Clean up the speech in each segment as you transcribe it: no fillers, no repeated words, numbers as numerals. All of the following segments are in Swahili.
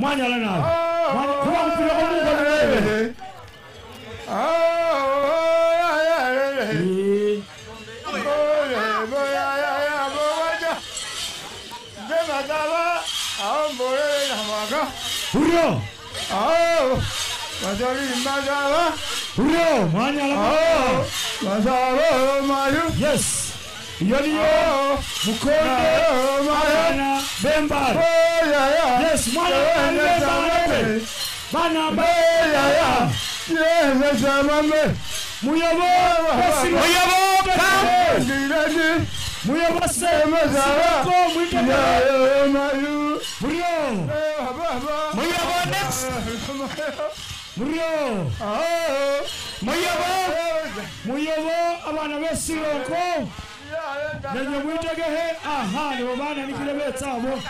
Mwanya la nawe. Kwa mpira kwa Mungu wewe. Huyo. Huyo mwanya la mayu. Yes. Yoniyo Mukonde Marana Bemba. Yes, mwanya Bemba. Bana Bemba. Yes, Jamame. Muyobo. Muyobo sema zara. Mayu. Muyobo next. Muyobo abana besiroko. Nenye mwitegehe aha ni bana nikile betabo.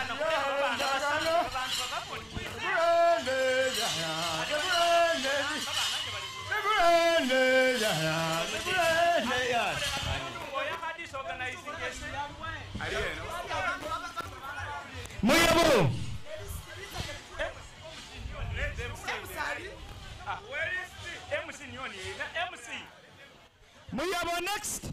Muyobo. Muyobo next.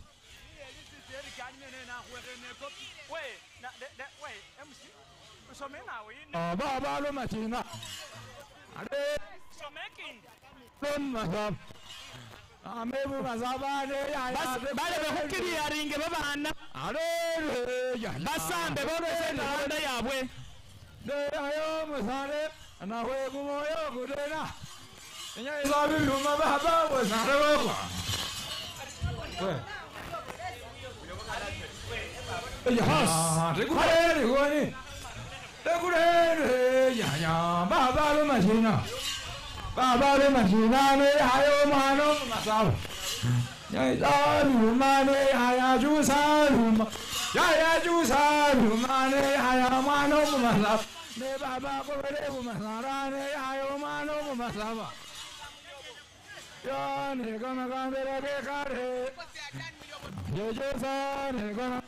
Baba lo machina. Amebu mazabane ya bale bekukiri yaringe babana. Basambe bonese nda yabwe. Ayo musare anahwe kumoyo kudena. Nya izabi luma baba wasare wako. Yes. Rekurere goni. Rekurere ya baba lo machina. Baba lo machina ne ayo mano masaba. Ya izabi mane aya jusaluma. Ya jusaluma ne aya mano masaba. Ne baba ko bere masara ne ayo mano masaba. Ya ne gana gana ke kare. Yejosan ne gana.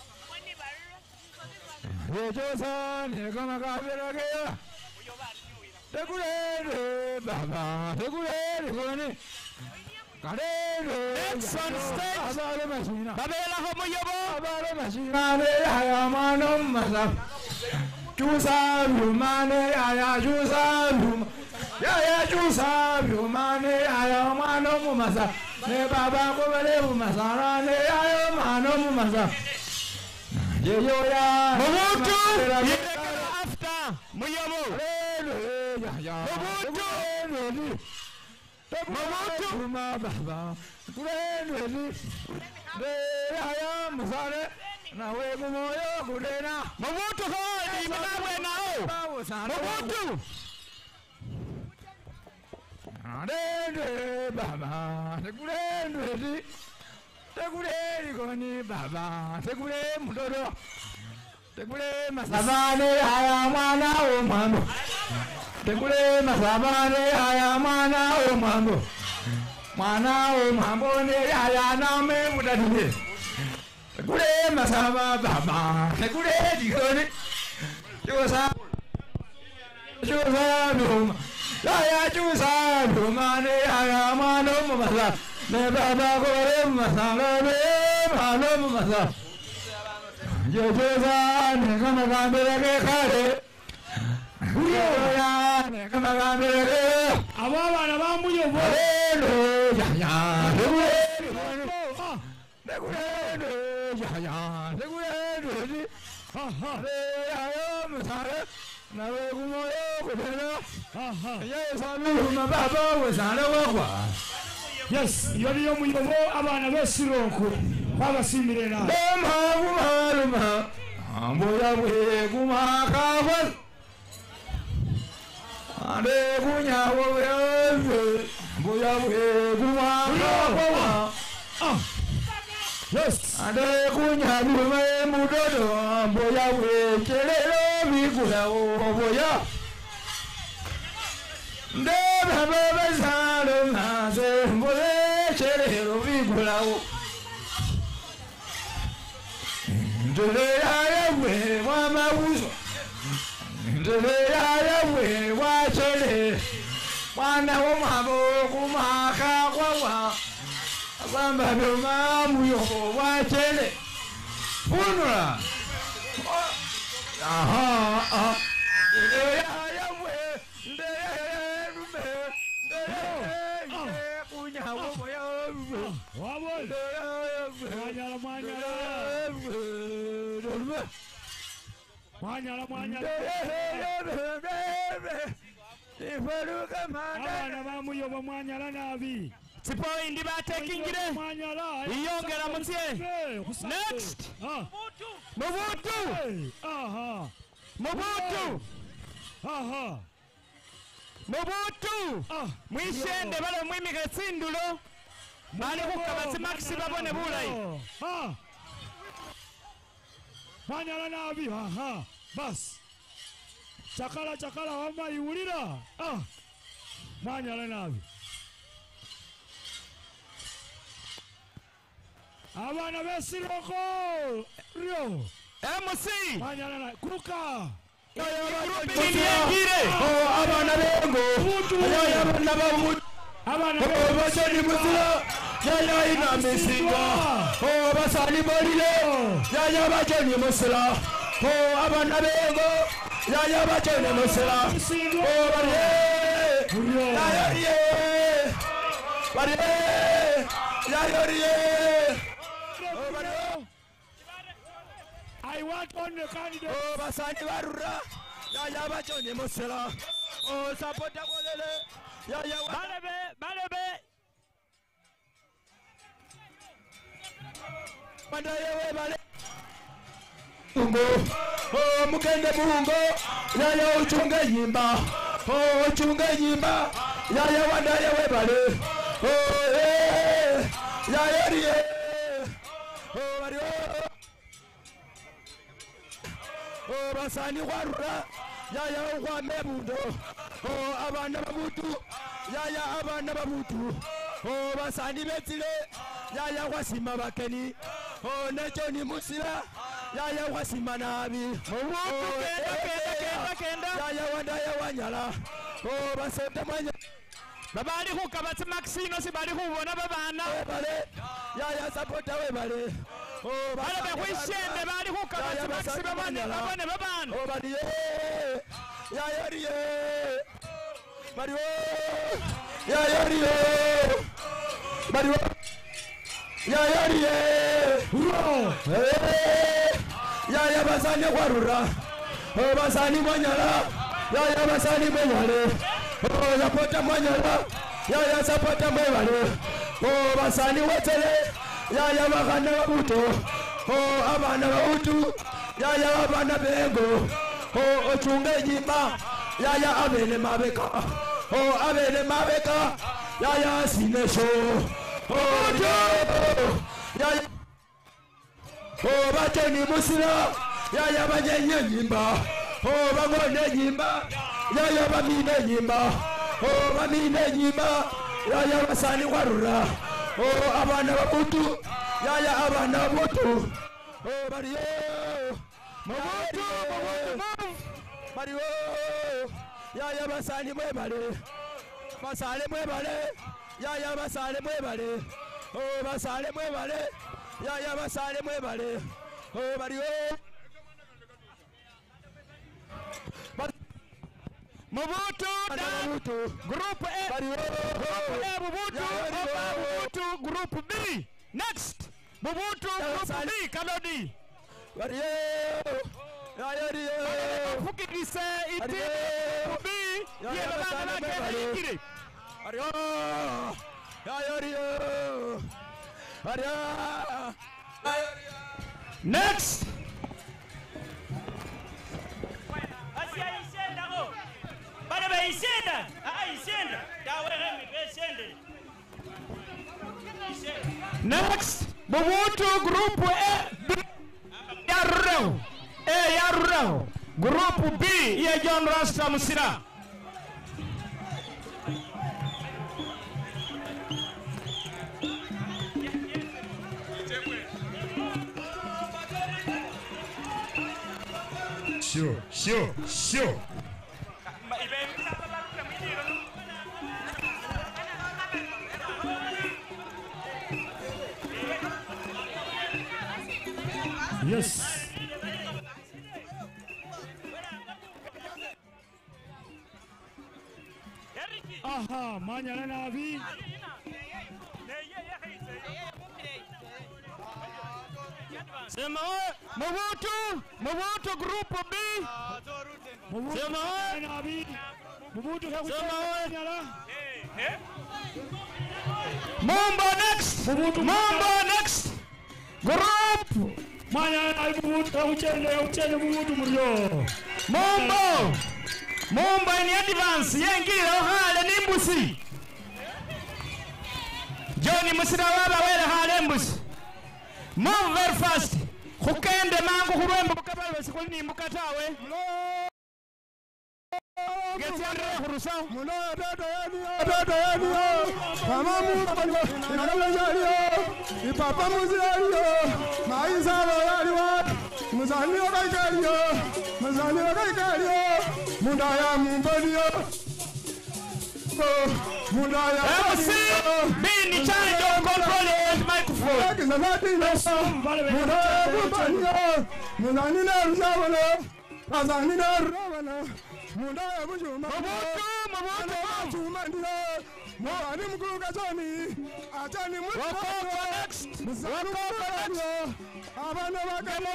Yejosan ne gana gana ke. Tegurere baba, tegurere goni. Kare. Next on stage. Abale machina. Babela ho Muyobo. Abale machina ne aya mano masab. Jusa lumane aya jusa lum. Ya jusa lumane aya mano masab. Ne baba ko bale masara ne aya mano masab. Yeyo ya. Mobutu. After Muyobo. Mobutu ma baba kureni de aya musare na we moyo kurena Mobutu ho ni mnawe nao Mobutu de baba de kureni koni baba de kure mudodo de kure masabane aya mwana o mano Tegule masabane haya mana o mambo ne haya na me mudadine. Tegule masaba baba, tegule digone. Jusa dum, ya jusa dum ne haya mano masa. Ne baba gore masala ne mano masa. Yo jusa ne kama kamera ke khare. Ya ne kama kamera ababa na ba Muyobo ya ya musare na we kumoyo kudena ya salu na baba wasana wakwa. Yes, yoriyo Muyobo abana besiroko babasimire na kumaluma amboya we kumakafal ande kunya wowe boya we kuma yes ande kunya we mudodo boya we kelelo bikula o boya nde baba basalo nase boye kelelo bikula o ndele ya we wa mawuzo ndele ya we Wachele. Mwana w'omwabo kumaka kwawa. Abamba doma muyobo wachele. Funura. Aha. Abana bamuyoba mwanyala nabi. Sipo indi batekingire. Iyongera mutye. Next. Mobutu. Aha. Mobutu. Aha. Mobutu. Mwishende bale mwimika tsindulo. Bali kukabasi maxi babone bulayi. Mwanyala nabi. Aha. Bas. Chakala wama iwulira. Mwanyala nabi. Abana besiroko. Rio. MC. Mwanyala nabi. Kuruka. Abana bengo. Abana bamutu. Abana basani musula. Yaya ina misinga. Basani bolile. Yaya bajoni musula. Abana bengo. Yaya bajoni musula. I want on the candidate. Basani barura. Yaya bajoni musula. Sapota kolele. Yaya balebe. Bandayewe bale. Mugende bungo. Yaya uchunge nyimba. Uchunge nyimba. Yaya wandayewe bale. Yaya riye. Bari. Basani warura. Yaya kwa mebundo. Abana babutu. Yaya abana babutu. Basani betile. Yaya wasima bakeni. Necho ni musila. Yaya wasima nabi. Kenda. Yaya wanda ya wanyala. Basenta mwanya. Babali kukabati Maxino si bali kubona babana. Bale. Yaya sapota we bale. Bale bekwishende bali kukabati Maxi babane babana. Bali. Yaya riye. Mario. Yaya riye. Mario. Yaya riye. Yaya basani warura. Basani mwanyala. Yaya basani mwanyale. Zapota mwanyala. Yaya zapota mwanyale. Basani wetele. Yaya bagana babuto. Abana babutu. Yaya abana bengo. Ochunge nyimba. Yaya abele mabeka. Abele mabeka. Yaya sinesho. Yaya. Bachoni musila. Yaya bajenye nyimba. Bagone nyimba. Yaya bamine nyimba. Bamine nyimba. Yaya basani warura. Abana babutu. Yaya abana babutu. Bariyo. Mobutu. Bariyo. Yaya basani mwebale. Basale mwebale. Yaya basale mwebale. Basale mwebale. Yaya basale mwebale. Bariyo. Mobutu Group A. Group A Mobutu Group B. Next. Mobutu Group B. Kalodi. Fukidise iti B. Yebana kene ikire. Next. Next, Mobutu Group A, Yarurao, Group B, ye John Rasta Musira. Sure. Yes. Aha, manyana nabi. Sema Mobutu group B. Sema nabi. Mobutu kakuchana. Mambo next. Mambo next. Group. Manyana nabi Mobutu kakuchana Mobutu muryo. Mambo in advance yengira hale nimbusi. Johnny Musirawa wele hale mbusi. Move very fast. Kukende mangu kurembo kabale basikoli nimbuka tawe. Getendre kurusa. Muno dada yani. Mama mu bani ngala yani. Ipapa muzali yo. Maisa lo yani wa. Muzani yo kai yo. Mundaya mumbali yo. Mundaya. MC be in charge of controlling the microphone. Mundani na rusawala. Azani na rusawala. Mundaya bujuma. Mobutu. Mwani mkulu kachoni. Achani Wakoko next. Abana wakani.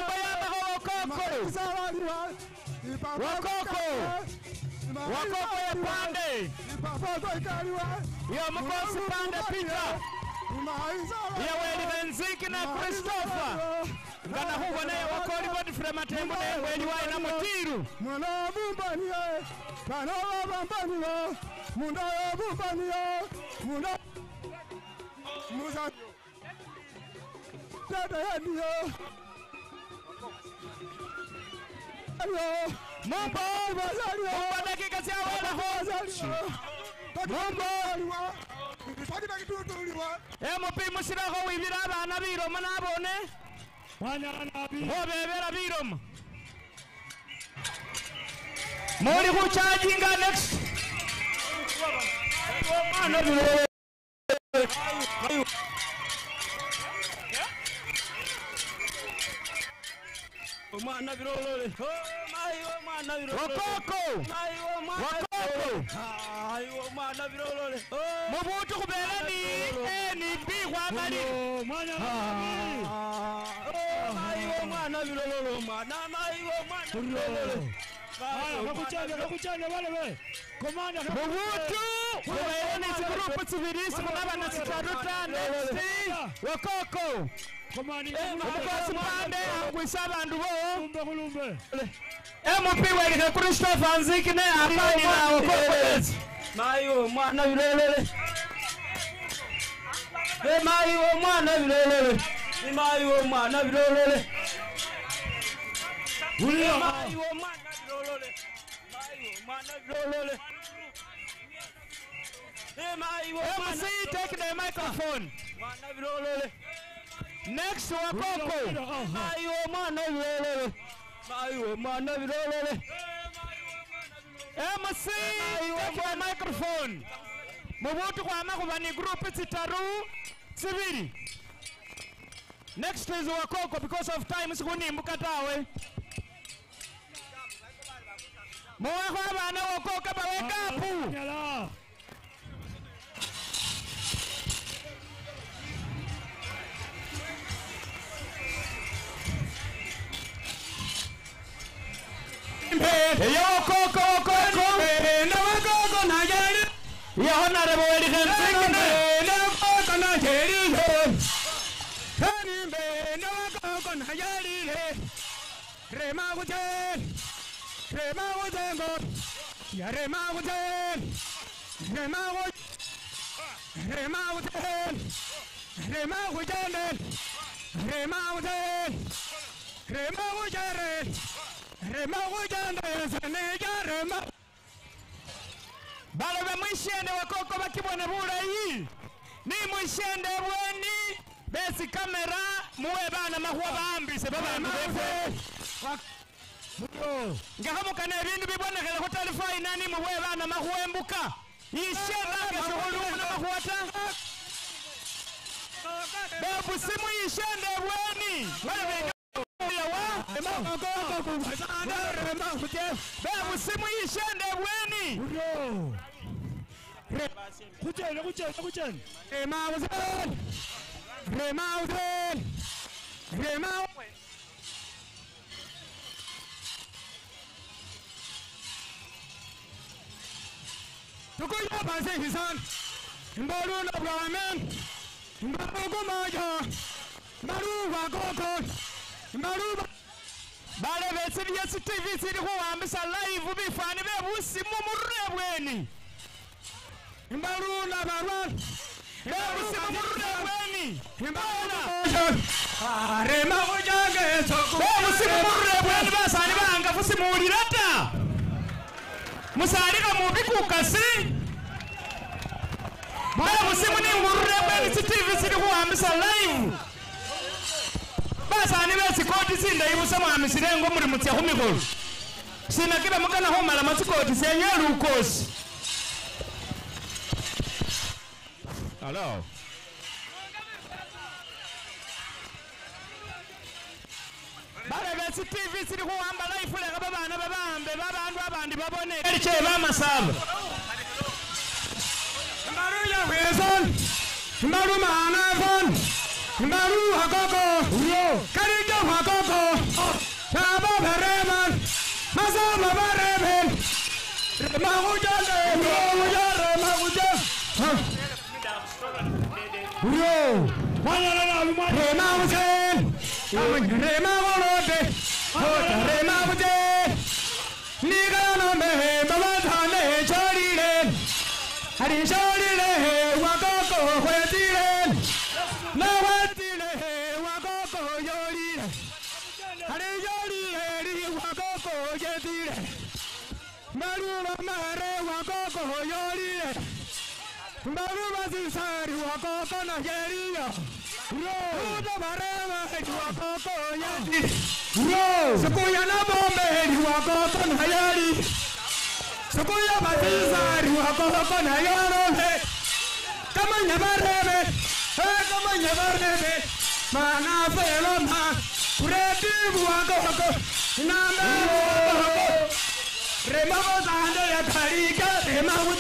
Wakoko ya pande. Ya mkosi pande pita. Ya weli Benziki na Christopher. Ngana huwa na ya wakoli bodi frematembo na weli wa ina Mutiru. Mwana bumbani ya. Kana wabambani ya. Munda ya bumbani ya. Munda. Muza. Dada ya niyo. Ayo. Mambo dakika za wala hoza. Mambo. Pakita kitutuliwa. MP musiraho wibira abana biroma nabone. Manyana nabi. Hobebera biroma. Muri kucharginga next. Mwana virolole. Mwana virolole. Wakoko. Wakoko. Mwana virolole. Mobutu kubelani NP kwa mali. Manyana nabi. Mwana virolole. Mwana virolole. Kakuchana wale we. Komanda Mobutu. Kubelani zigrupu zibiri sikunaba na sitaruta next. Wakoko. komani. Umukosi pande angwisa abantu bo. Kulumbe. MP welike Christopher Nzikine apani na Wakoko. Mayo mwana virolole. Mayo mwana virolole. Mayo mwana virolole. Mayo mwana virolole. Mayo mwana virolole. MC take the microphone. Mwana virolole. Next Wakoko. Mayo mwana virolole. Mayo mwana virolole. MC take the microphone. Mobutu kwa makuba ni group zitaru zibiri. Next is Wakoko because of time sikuni mbukatawe. Mwako abana Wakoko bawekapu. Nyala. Wakoko na Wakoko na jeri. Ya honorable welike Nzikine na Wakoko na jeri. Na Wakoko na jeri. Rema kujen. Rema kujengo. Ya rema kujen. Rema kujen. Rema kujen. Rema kujen. Rema kujen. Rema kujen. Rema kujen. Seneja rema. Balo be mwishende Wakoko bakibone bulayi. Ni mwishende bweni. Besi kamera muwe bana mahuwa baambise baba mbefe. Ngahamukana ebintu bibonekele ku telefone nani muwe bana mahuembuka. Ishenda keshuhulu na mahuata. Babu simu ishende bweni. Wewe Musimu yishende bweni. Kucheni. Tukuya banse hisan. Mbaru na bramen. Mbaru kumaja. Mbaru wakoko. Mbaru bale bese bya TV siri ko wambisa live bifani be busimu murebweni. Mbaru na barwan. Busimu murebweni. Mbaru. Rema ujage soko. Busimu murebweni basani banga busimu ulirata. Musarika mubikukasi. Bale busimu ni murebweni TV siri ko wambisa live. Basani bese kodi sinda ibusa mwamisirengo muri mutya humigoro. Sina kiba mugana ho mala matsikodi senyelu ukosi. Hello. Bale bese TV siri ko wamba live lega babana babambe babantu abandi babone. Eriche bamasaba. Mbaru ya weson. Mbaru manafon. Mbaru hakoko. Karijo hakoko. Chabo bereman. Masaba beremen. Remahujale. Remahujale. Remahujale. Remahujale. Remahujale. Nigano me babatane chorire. Hari chorire wakoko wetire. Na wetire wakoko yorire. Hari yorire wakoko yetire. Marura mare wakoko yorire. Marura zisari wakoko na yeriyo. Uda barema wakoko yetire. Sukuya na bombe wakoko na yeri. Sukuya bazisari wakoko na yorore. Kama nyabarebe. Kama nyabarebe. Mana felo ma. Kureti wakoko. Name wakoko. Remavo zande ya karika. Remavo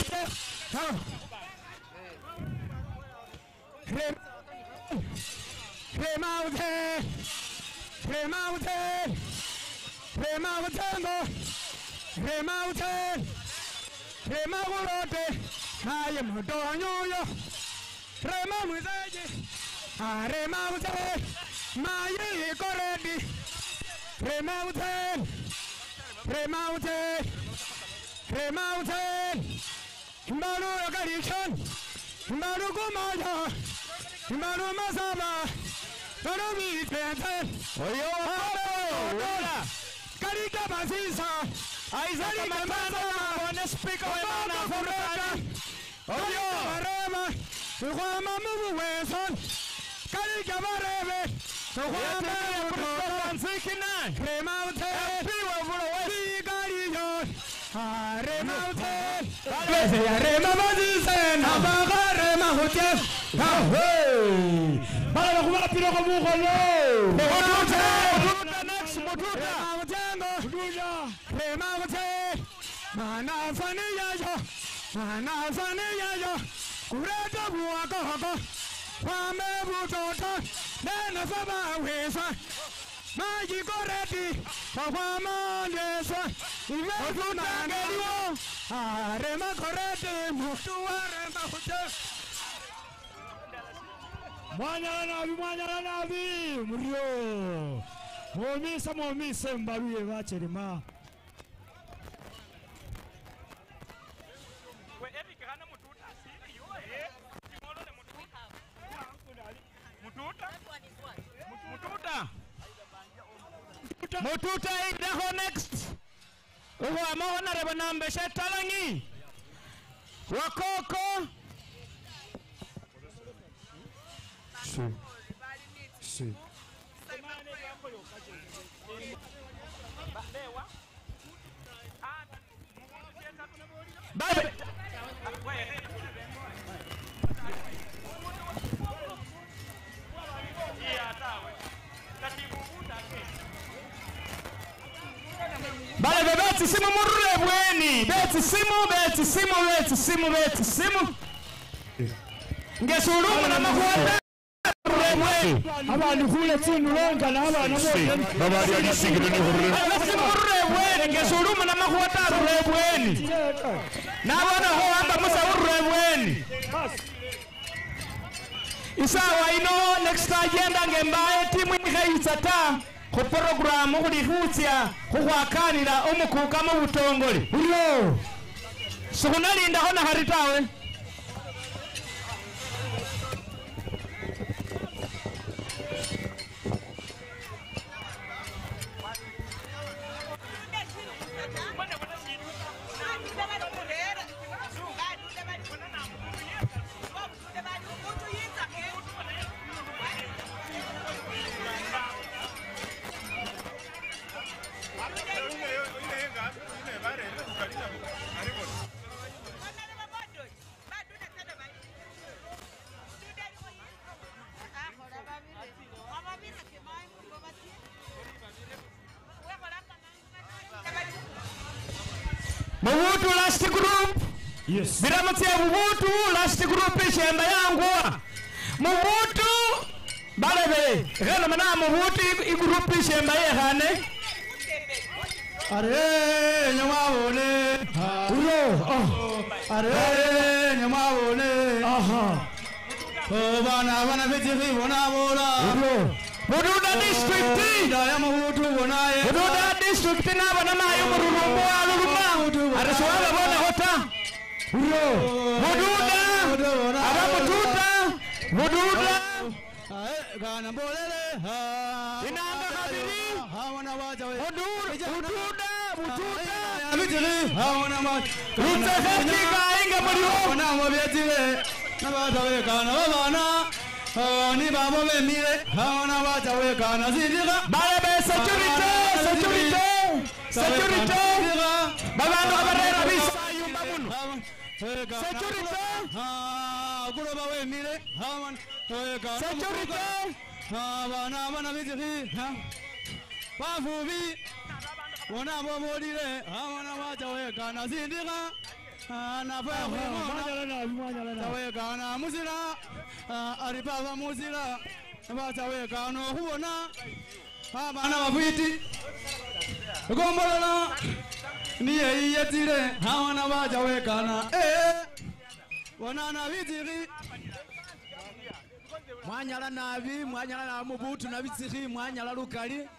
Mbaru masaba. Mbaru mitete. Oyo. Ola. Karika basisa. Aizari kamasa. Wana speaker wana furata. Oyo. Barema. Sukwama mubu weson. Karika barebe. Sukwama mubu sikina. Remaute. Piwa furo wesi kariyo. Remaute. Bese rema basisa. Nabaga rema hotel. Hey! Bala kumala pilo kwa muko no. Mututa next mututa. Mututa. Remavate. Mana fani yayo. Mana fani yayo. Kureta buwako hoko. Wame butoto. Nena faba wesa. Maji koreti. Wama ndesa. Mututa ngeliwo. Rema koreti. Mutuwa rema hotel. Mwanya nabi murio momise mbaruye bacherema we Eric hana mututa siri yo kimolole mututa idaho next uwa maona reba nambe shetalangi wakoko. Sí. Babe. beti simu murure bweni beti simu ngesulumu na makwata bweni abantu kule tsindu longa nabana bote babali agisingire ni hurure murure bweni ngesulumu na makwata bweni nabana ho amba musa urure bweni isawa ino next agenda ngembaye timu ikayitsata ku program kulihutya kukwakanira omukuka mu butongole ulo sukunalinda hona haritawe Mubutu last group. yes Biramutse Mubutu last group ishemba yangu. Mubutu balebe. Gano mana Mubutu igroup ishemba yehane. are nyamabone ulo are nyamabone aha bana betifi bona bola ulo Mududa district. ya mahutu bonaye Mududa district na bana mayo murumbo aluruma. Araswala bona hota. ulo Mududa. Abamututa. Mududa. kana bolele Inanga kabiri. hawana waja we Mududa. abitiri hawana ma Rutefetika inga muriho. bona mo betire nabata we kana bana ni babo bemire hawana waja we kana zindira Balebe security. Babandu abarera bisa yumba muno. Security. kuloba wemire hawana Security. bana bitiri bavubi bona bomolire hawana waja we kana zindira na mwanyala na tawekana muzira aripava muzira batawekana okubona abana bafiti gombolola niye iyetire hawana bajawekana bonana bitiri mwanyala nabi mwanyala na Mubutu na bitiri mwanyala lukali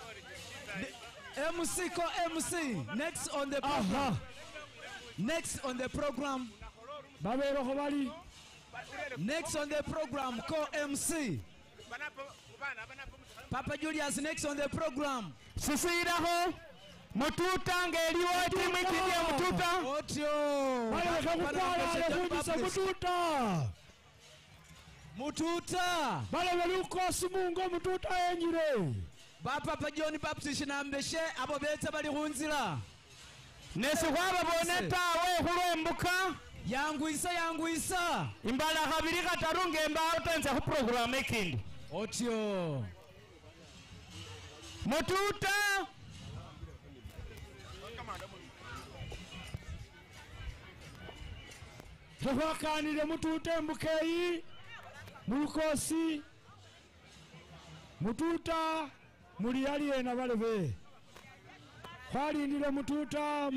MC next on the program. Next on the program. babero ko bali Next on the program, co-MC. Papa Julius, next on the program. Sisiraho. Mututa ngeliwo timu ikidia Mututa. Otyo. bale kakukwala kujisa mututa bale beluko simungo mututa enyire Papa John Baptist na Mbeshe abo betse bali kunzira. Nesukwaba bonetawe kulwembuka. Yanguisa. Imbala kabiri katarunge mbao tenze ku program ikindi. Otyo. Mututa. twakanire mututa embukeyi mulukosi mututa muli aliena balebe khwalindile mututa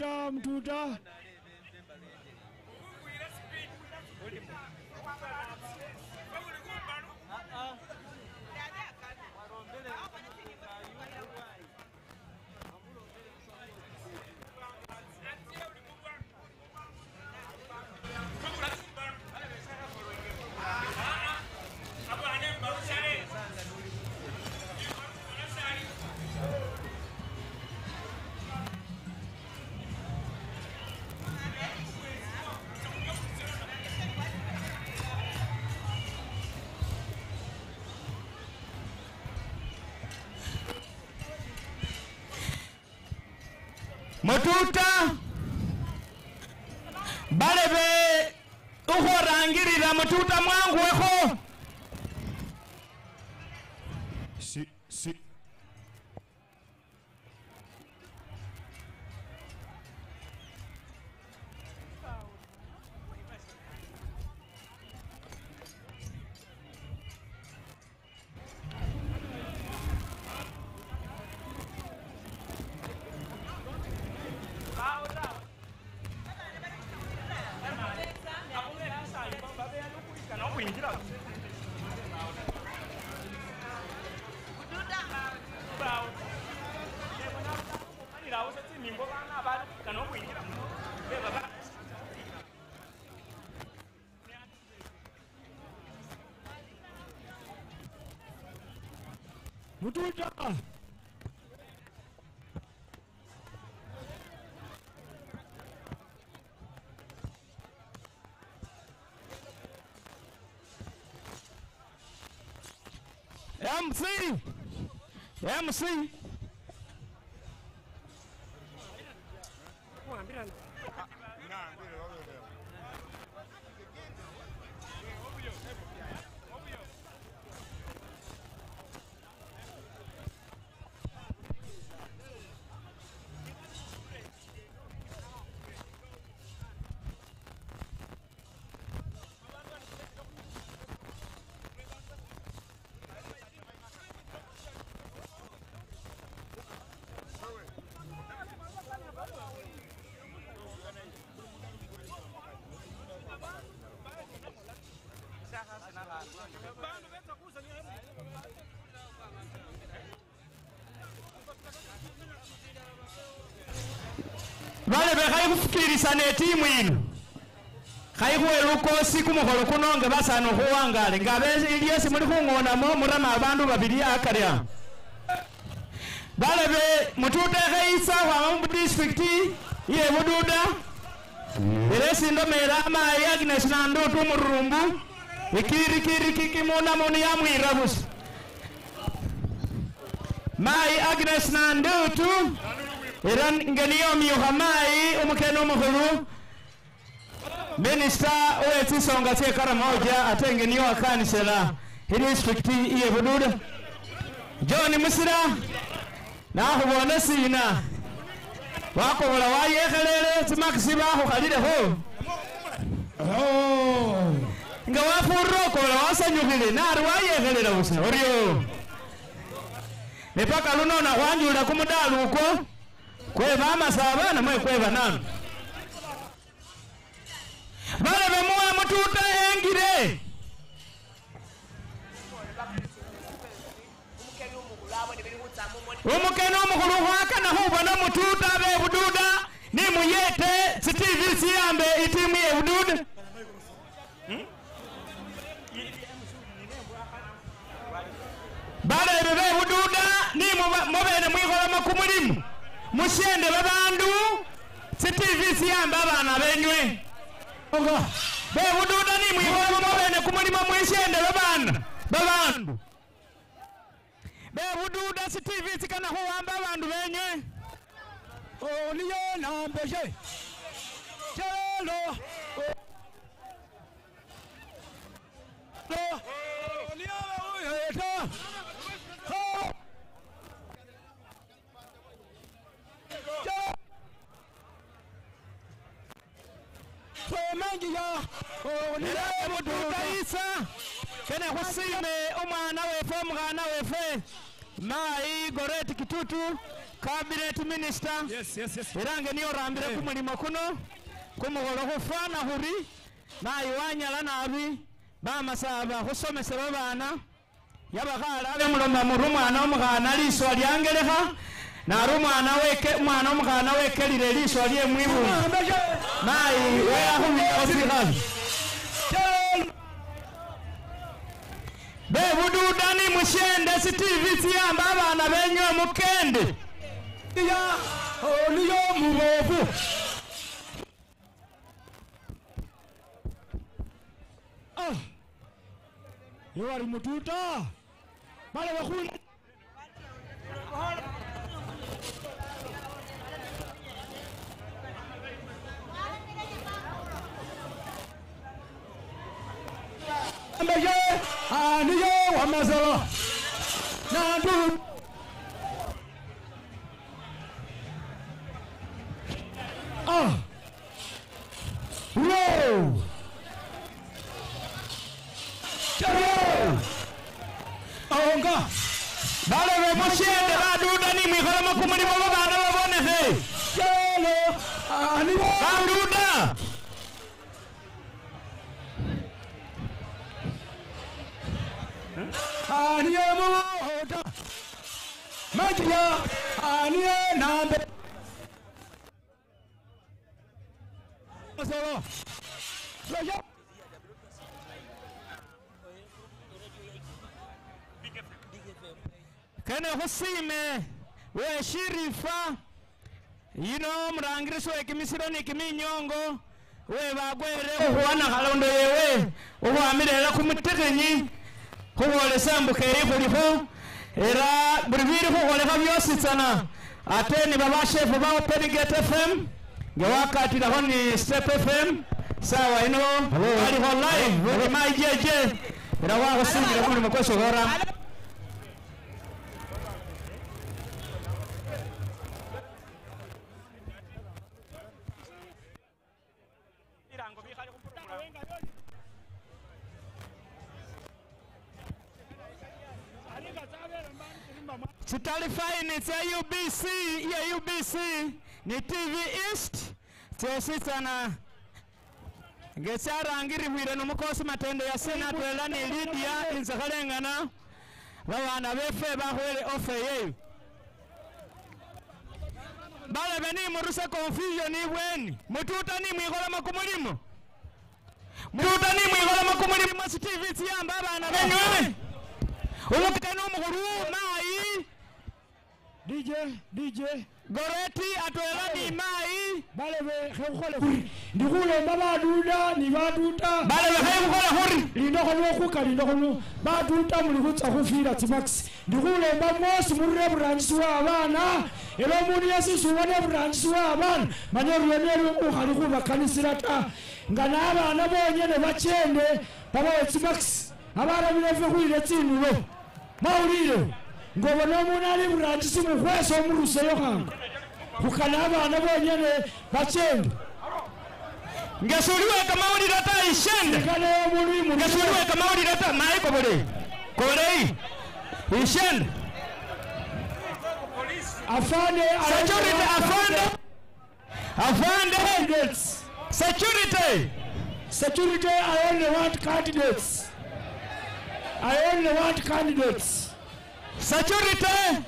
Mututa balebe ukhorangirira Mututa mwangwekho Mututa. MC. Vale bekhayi kufikirisa ne timu ino. Khayi kweluko siku mukholo kuno nga basano khuwangale nga bese muri khungonamo murama abandu babili akarya. Vale be mututa khaisa khwama mu district ye Bududa. Eresi ndomera amayi Agnes Nandutu murumbu. Ikiri kikimuna muni ya mwirabusi. Mai Agnes Nandutu. Iran ngeniyo miyuhamai umukeno mukhulu. Minister owe songa tse Karamoja ate ngeniyo akanisela. District iye Bududa. John Musira. Na khubona sina. Wako wala wayekhelele tsimakisiba khukhalile ho. Oh. Nga wafurro kola wasanyukhile nari wayekhelela busa oryo. Nepaka luno na khwanjula kumudalu uko. Kwe mama sabana mwe kwe banana. Bale bemuwa mututa engire. Umukeno omukhulu khwakana khubona mututa be Bududa ni muyete TV siyambe itimu ye Bududa. Bale bebe Bududa ni mubene mwikholamo kumulimu. Mushende babandu TV siyambe abana benywe. Be Bududa ni mwikholamo mubene kumulimo mwishende babandu. Be Bududa TV sikana khuwamba abandu benywe. Oliyo nambeshe. Chelo. Oliyo uyeta. Bududa isa kene khusime umwana wefe omwana wefe Mai Goret Kitutu cabinet minister. Yes. Irange niyo rambire kumulimo kuno kumukholo khufana khuri Mai wanyala nabi bamasaba khusomesa babana yabakhala abe muloma murumwana omukhana liswa lyangelekha narumwana omukhana wekelile liswa lye mwibu Mai weakhubikhosikha Be Bududa ni mushende TV siyamba abana benywe mukende. Ya oliyo mubovu. Yo ari mututa. Bale bakhulu. Ambeje aniyo wamazala. Nandu. Whoa. Onga. Bale be mushende Bududa ni mwikholamo kumulimo babana babonekhe. Chelo aniyo Bududa. Nokia anie nambe solo Kene husime we shirifa murangiriso ekimisiro ni kiminyongo we bagwere wana halondo yewe uwamirera kumitegenyi hubole sambuke kuliho era buribiri hubole byose sana ate ni baba chef ba Open Gate FM ngewakati da honi Step FM sawa ino ali live we maijeje era wa husingira muri mukosho gora Sitalifaini ya UBC ni TV East tesitana ngechara ngiri bwire numukosi matende ya Senate elani Lydia inzakalengana babana befe bahwele ofe yeyu bale beni muruse confusion ibweni mututa ni mwigola makumulimo TV tiyamba abana benywe ulukano mukuru mai DJ Goreti atwelani mai balebe khokole kuri ndikulo babaduda ni baduta balebe khokole kuri lindoko nokuka lindoko baduta muri kutsa khufira timax ndikulo bamosi muri branch wa abana elo muri yasisuwane branch wa abana manyoru yenyeru ukhali kuba kanisirata ngana abana bonyene bachende baba timax abana bilefe kuile tsinulo maulile ngoba nomuntu ali burangisi muhweso muruseyo hanga kukana abana bonyene bachende ngesuriwe kamauli data ishende ngesuriwe kamauli data mai kobole ishende afande security I only want candidates security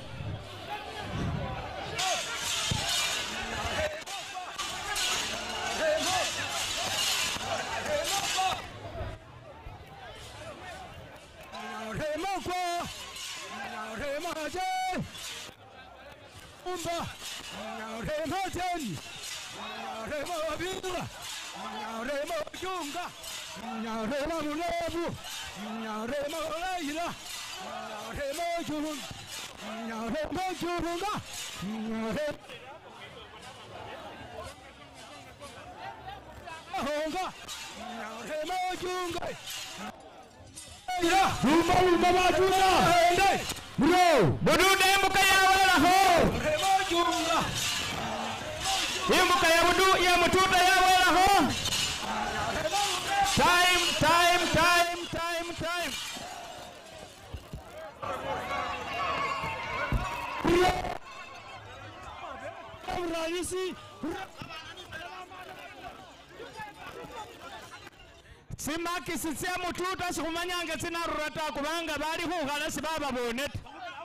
Simaki sitsia mututa sikumanyanga sinarurata kubanga bali hugala sibaba boneta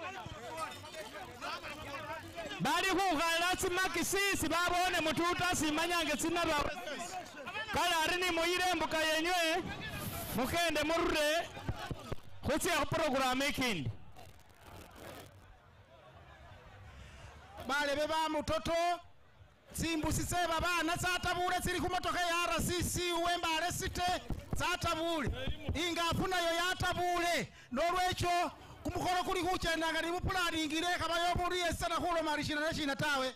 bali hugala simaki sisi babone mututa simanyanga sinarura kala arini moyire mbuka yenywe mukende murure khutsia program ikindi bale beba mutoto simbusi seba bana satabule siri kumotoka ya RCC uwembale site satabule ingafuna yo yatabule norwecho kumukoro kuli kuchenda ngari mupulani ingire kabayo muri esana khulo marishina nashina tawe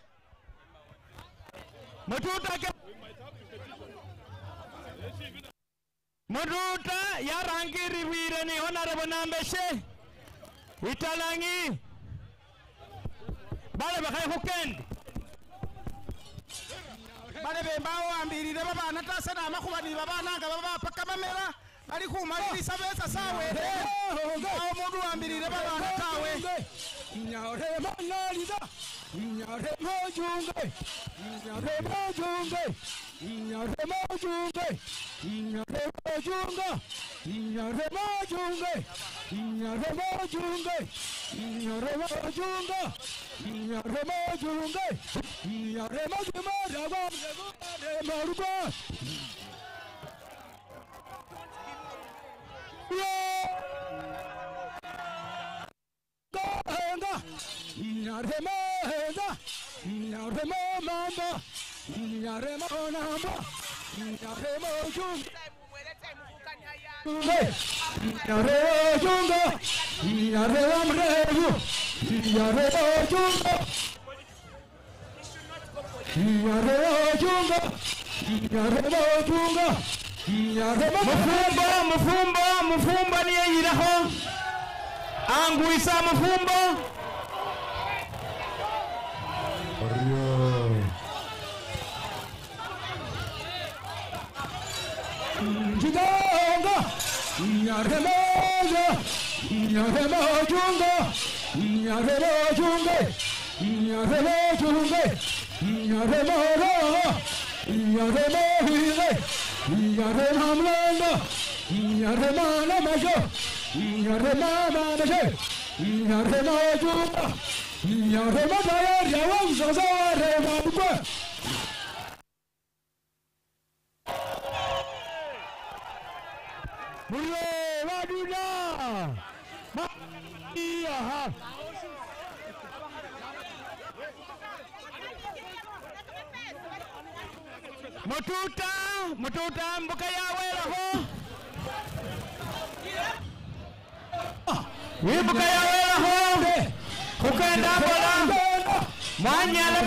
mututa yarangiri bwire ni honorable Nambeshe italangi bale bakhay hukend bale bembao ambirire babana tasana amakuba ni babana nga baba pakamamera bali kumaliriza beza sawe awo mundu wambirire babana tawe nyare manaliza nyare mojunge nyare mojunge nyare mojunge nyare mojunga nyare mojunge nyare mojunge nyare mojunga nyare mojunge nyare mojumara maruba Nyarema henda, nyarema mamba, nyarema namba, nyarema junga, nyarema junga, nyarema mrefu, nyarema junga, nyarema junga, nyarema junga, nyarema mufumba niye yiraho, angu isa mufumba. Jidanga, Nyaremaja, Nyaremajunga, Nyaremajunga, Nyaremajunga, Nyaremara, Nyaremahile, Nyaremamlanda, Nyaremana Majo, Nyaremana Majo, Nyaremajunga, Nyaremadaya Yawanzazare Mabukwa. Mule Waduna Maia Mututa mbuka yawela ho Mbuka yawela ho Kukenda bola Manyala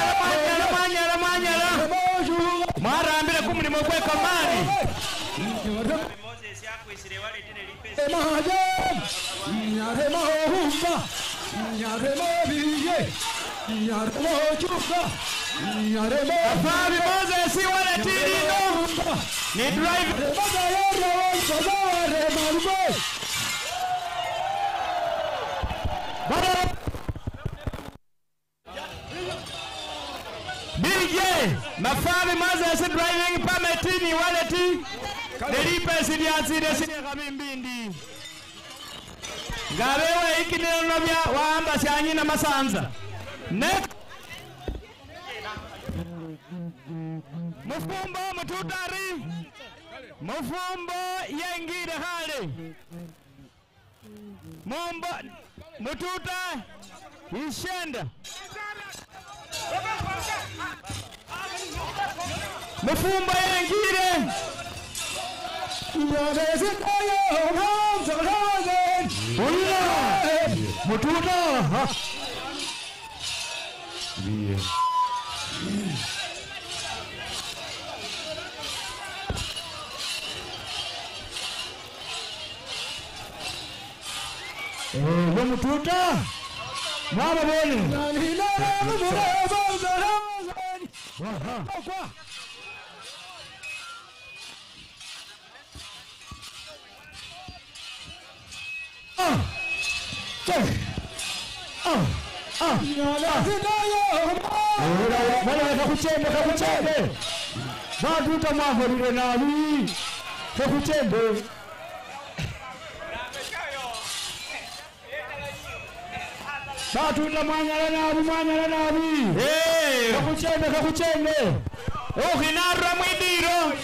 Marambira kumulimo gwe kamani Moses yakwisire wale tene lipesi Nyare mahumba Nyare mabiye Nyare machuka Nyare mafabi Moses wale tini no Ni drive Magayara wanzazare marube DJ Mafami Moses driving permit ni waleti Delipe sidiasire sinekabimbindi Gabewe ikinelo nobya waamba syanyi na masanza Mufumbo mututari Mufumbo yengire hale Mumbo mututa ishenda Mufumbo yengire Yabezikayo hamza razen Ulla mututa Biye mututa Mama boni Nina hamza razen Kwa kakuchembe Baduta mwahorire nabi kakuchembe Batunda mwanyala nabi kakuchembe Ohinara mwidiro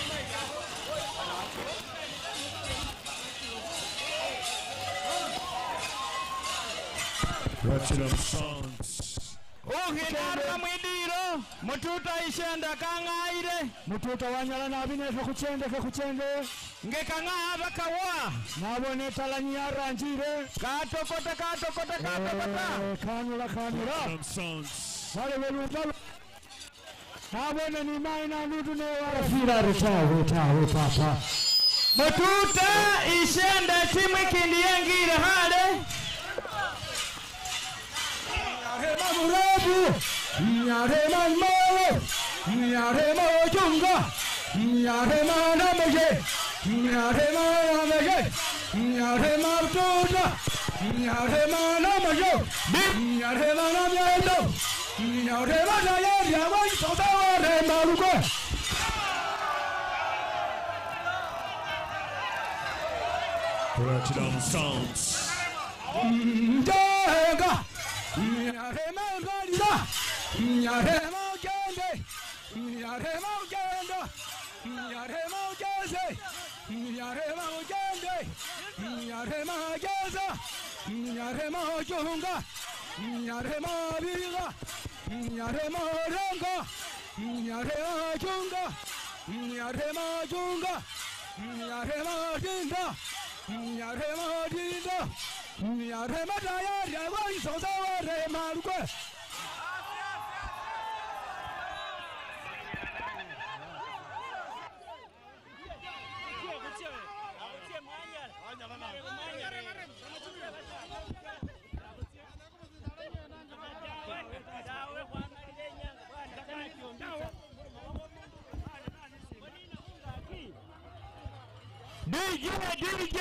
Platinum Sounds. Ohinara mwidiro Mututa ishenda kangaire Mututa wanyala nabi nefe kuchende Ngekanga bakawa Nabone talanyi aranjire Katokota Kanula Platinum Sounds. Wale welutalo Nabone ni maina nudu newa Fira retawe papa Mututa ishenda timu ikindi yengire hale Nyarema murabu Nyarema mmawe Nyarema ojunga Nyarema namaje Nyarema Namayo, Nyarema Tuta, Nyarema Namayo, Nyarema Namayo, Nyarema Namayo, Yawan Sotaware Maluko. Touchdown sounds. Jaga, Nyarema Galida, Nyarema Gende, Nyarema Genda, Nyarema Geze, Nyarema Gende, Nyarema Geza, Nyarema Junga, Nyarema Biga, Nyarema Ranga, Nyarema Junga, Nyarema Junga, Nyarema Dinda, Nyarema Dinda, Nyarema Daya, Yawan Sotaware Maluko. DJ.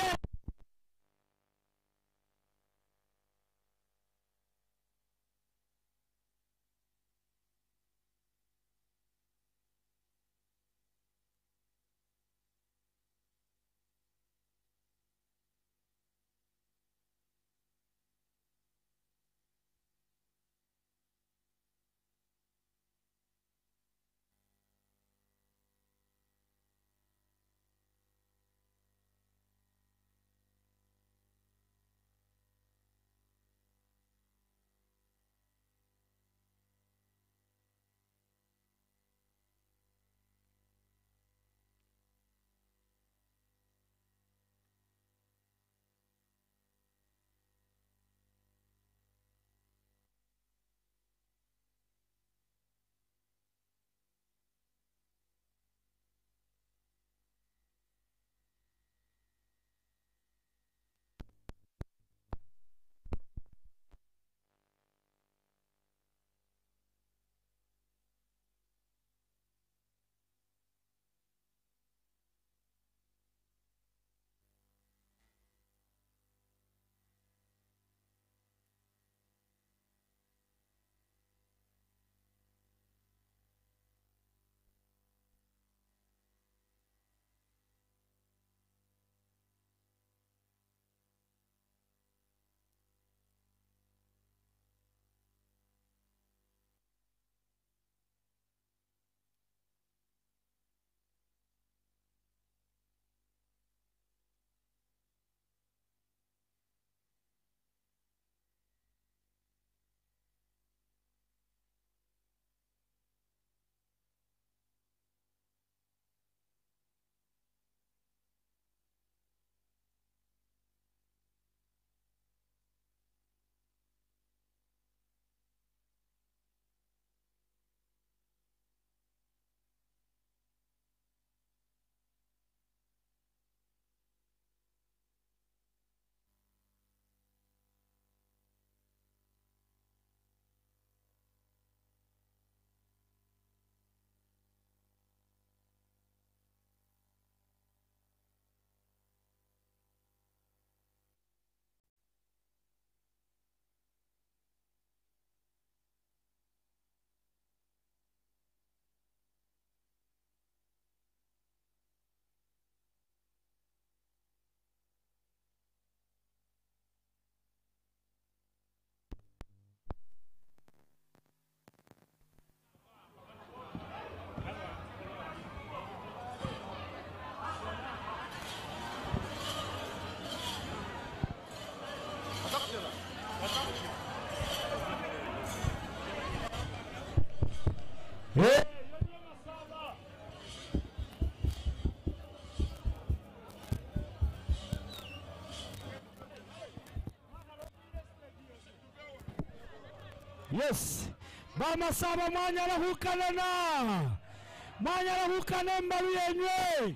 Yes. Mama saba mwanya lahukana na. Mwanya lahukana mbalu yenye.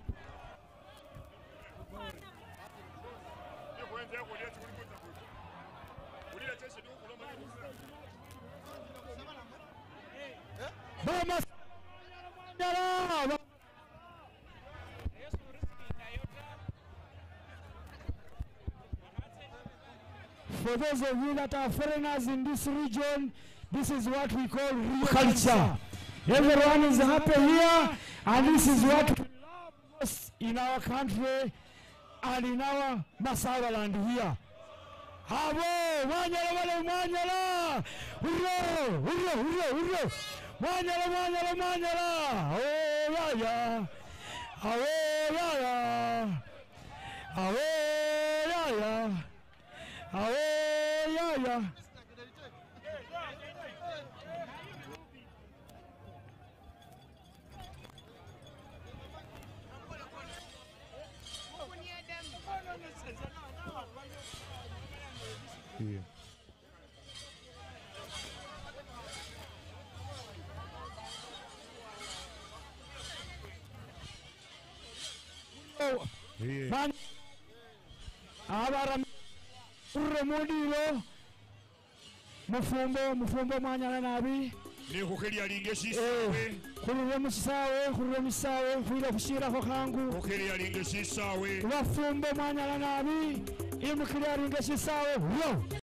Mama mwanya la. For those of you that are foreigners in this region, this is what we call real culture. Everyone is happy here, and this is what we love most in our country and in our Masai land here. Havo, Manyala, Manyala, Hurro, Hurro, Hurro, Hurro, Manyala, Manyala, Manyala, oh, yeah, oh, yeah, oh, yeah, oh, yeah. Yeah. Oh, yeah. Man, abara uremodilo mufumbo manyana nabi ne kokeli alinge sisawe kurure misawe fuila kushira ko kangu kokeli alinge sisawe wafumbo manyana nabi imukili alinge sisawe